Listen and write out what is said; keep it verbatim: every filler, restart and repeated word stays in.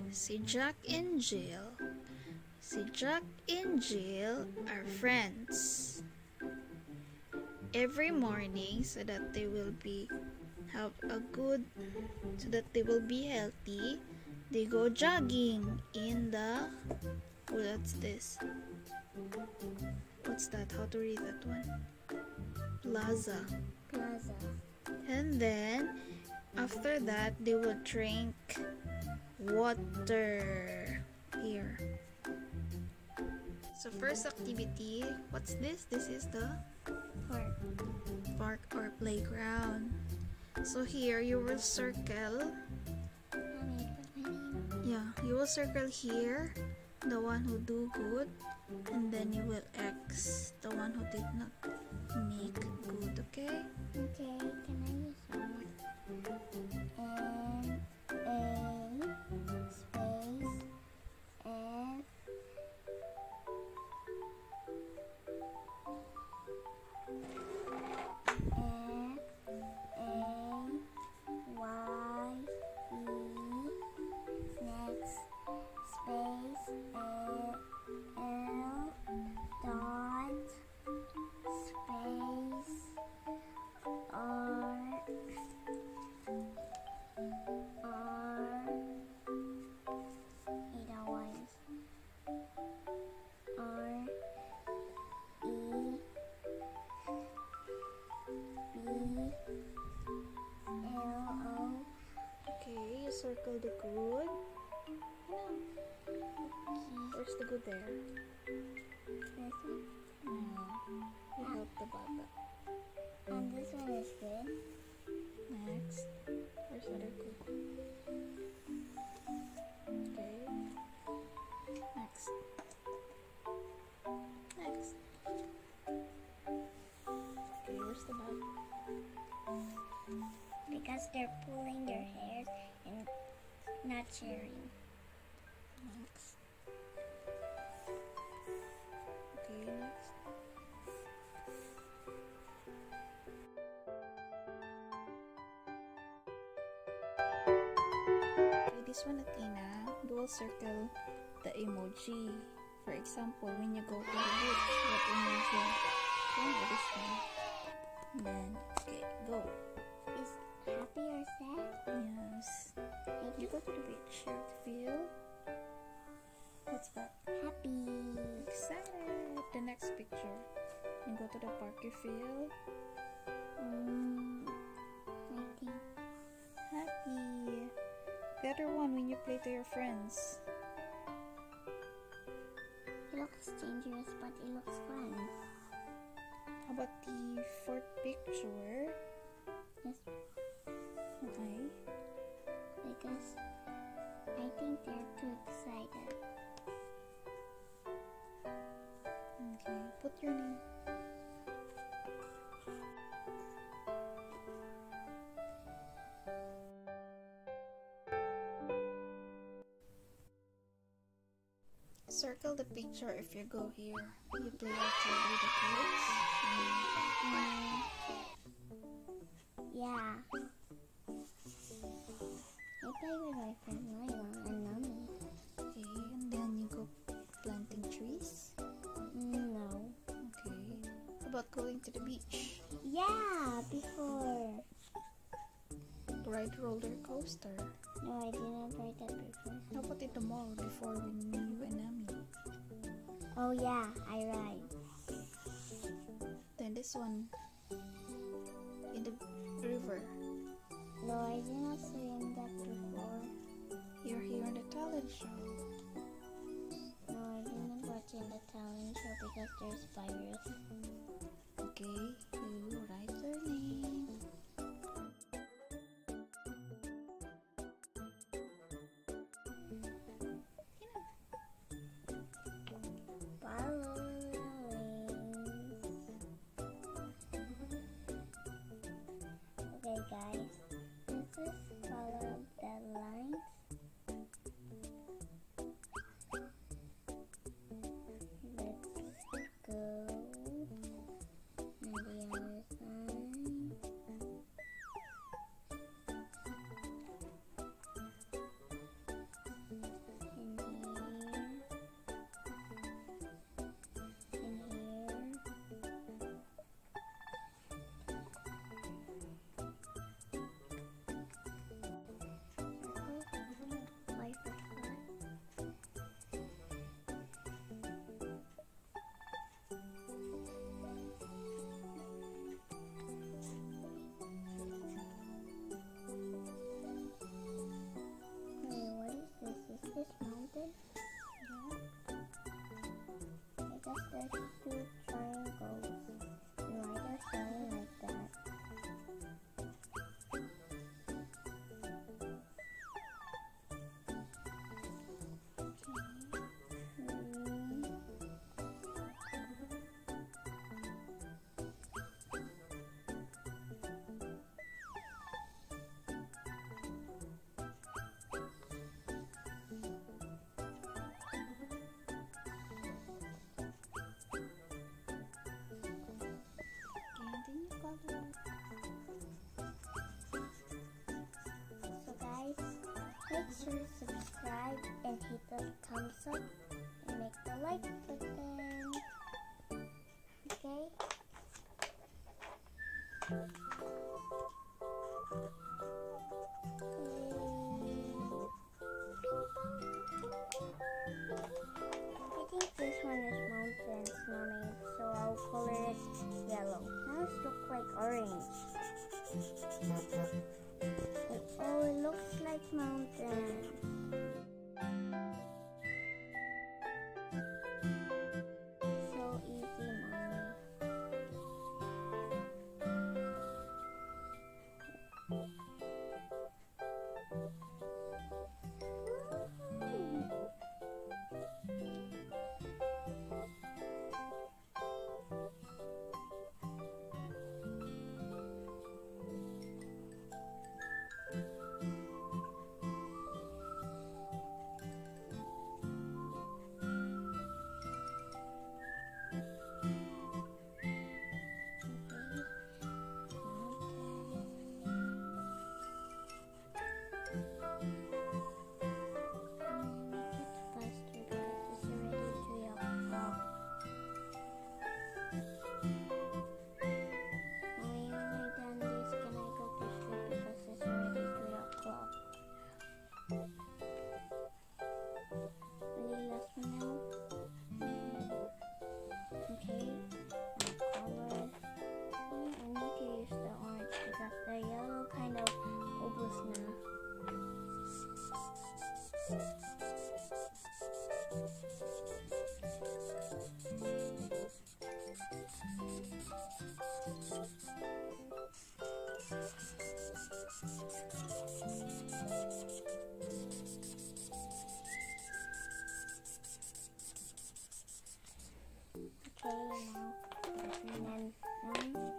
Si Jack and Jill. Si Jack and Jill are friends. Every morning, so that they will be have a good, so that they will be healthy, they go jogging in the, oh, that's this. What's that? How to read that one? Plaza. Plaza. And then after that, they will drink water here. So first activity, what's this? This is the Park. park or playground. So here you will circle. Mommy, put my name. Yeah, you will circle here the one who do good, and then you will X the one who did not make good. Okay? Okay, can I use one? N A space F Circle the good. Where's the good there? This one? No. You help the bata. And this one is good. Next. Where's the other good? Okay. Next. Next. Okay, where's the bad? Because they're pulling their hairs and not sharing. Next. Okay, next. Okay, this one, Athena, dual circle the emoji. For example, when you go to the beach, what emoji? Okay, this one. And then, okay, go. Is happy or sad? Yes. You go to the beach, you feel. What's that? Happy. Excited. The next picture. You go to the park, you feel Um, I think happy. The other one, when you play to your friends. it looks dangerous, but it looks fun. How about the fourth picture? Yes, Okay. because I think they're too excited. Okay. Put your name. Circle the picture if you go here. You play outside with the kids. Um, yeah. I play with my friend Noyang and Nami. Okay, and then you go planting trees. No. Okay. How about going to the beach? Yeah, before. Ride roller coaster. No, I didn't write that before. How about in the mall before when you and Nami? Oh yeah, I ride. Then this one in the river. No, I did not swim that before. You're here on the talent show. No, I didn't watch in the talent show because there's virus. Okay, you write your name. Okay guys, this is follow the lines. Let's go. And the others there's two triangles. And why they're showing like that? So guys, make sure to subscribe and hit the thumbs up and make the like button. Okay? I think this one is mountains, mommy, so I'll color it yellow. Now it looks like orange. And, oh, it looks like mountains. So easy, mommy. Okay, now, and then, um,